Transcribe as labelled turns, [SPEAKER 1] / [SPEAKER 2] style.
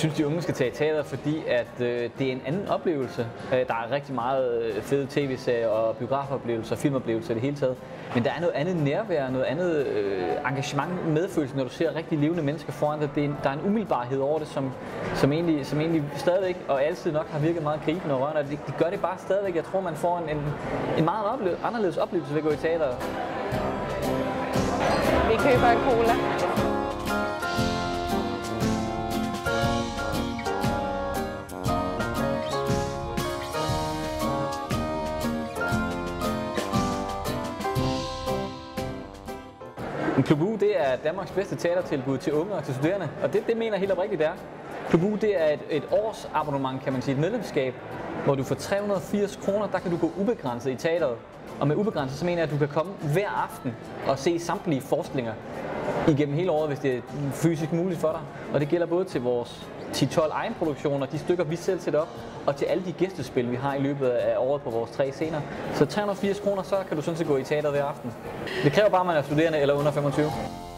[SPEAKER 1] synes, de unge skal tage i teater, fordi at det er en anden oplevelse. Der er rigtig meget fede tv-serier og biografoplevelser, filmoplevelser i det hele taget. Men der er noget andet nærvær, noget andet engagement, medfølelse, når du ser rigtig levende mennesker foran dig. Der er en umiddelbarhed over det, som egentlig stadigvæk og altid nok har virket meget gribende og rørende. De gør det bare stadigvæk. Jeg tror, man får en meget anderledes oplevelse ved at gå i teater.
[SPEAKER 2] Vi køber en cola.
[SPEAKER 1] Klub Uge, det er Danmarks bedste teatertilbud til unge og til studerende, og det mener jeg helt oprigtigt, det er. Klub Uge, det er et års abonnement, kan man sige, et medlemskab, hvor du for 380 kroner, der kan du gå ubegrænset i teateret. Og med ubegrænset, så mener jeg, at du kan komme hver aften og se samtlige forestillinger igennem hele året, hvis det er fysisk muligt for dig. Og det gælder både til vores 10-12 egenproduktioner, de stykker, vi selv sætter op, og til alle de gæstespil, vi har i løbet af året på vores 3 scener. Så 380 kroner, så kan du sådan set gå i teateret hver aften. Det kræver bare, at man er studerende eller under 25.